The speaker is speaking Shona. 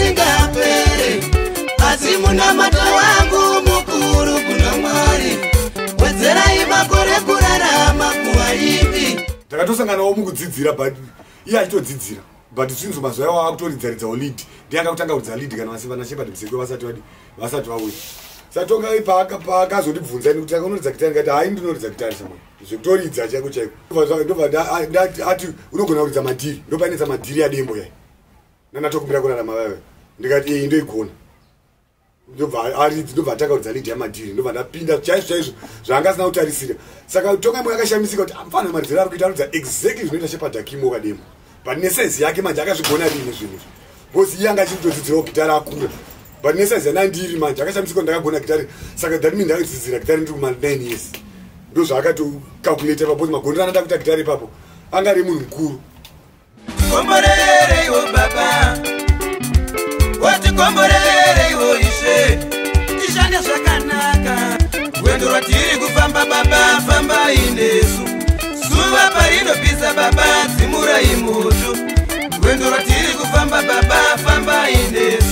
isingapere. Asi munamata wangu mukuru kuna Mwari. Wedzerai makore kurarama kuva ivi. Takatosanganawo mukudzidzira but iye achitodzidzira. But since mazuva awo akutoridzaridzawo lead. Ndiye akutanga kuridza lead kana vasivana Shepherd Mseko vasati vauya. Satonga paakazondibvunza ini kuti akaonoridza gitari ngati hai ndinoridza gitari samwe. Zvekutoridza chako chaiko. Ndobva ati unogona kuridza madhiri. Ndopainetsa madhiri ya Dembo yai. Nandatokumbira kurarama vawe. Ndikati iyi ndoigona. Ndobva atanga kuridza lead yamadhiri. Ndobva ndapinda chaizvo zvaangasina kutarisira. Saka Tongai Moyo akashamisika kuti amfana maridzero ari kuita aridza exactly zvinoita Shepherd Akimo kademo. But nesize yake manje akazvigona rini zvinhu. Bosi iye anga achitodzidzirawo gitari akura. But nesize nandiri manje akashamisika ndakagona gitari. Saka that means ndadzidzira gitari ndiri kuma 9 years. Ndo zvakatocalculate papo magondera anoda kuita gitari ipapo. Anga ari munhu mukuru. Komborere iwo baba. Wati komborere iwo ishe. Tishande zvakanaka. Rwendo rwatiri kufamba baba famba inesu. Zuva parinopisa baba dzimurai moto. Rwendo rwatiri kufamba baba famba inesu.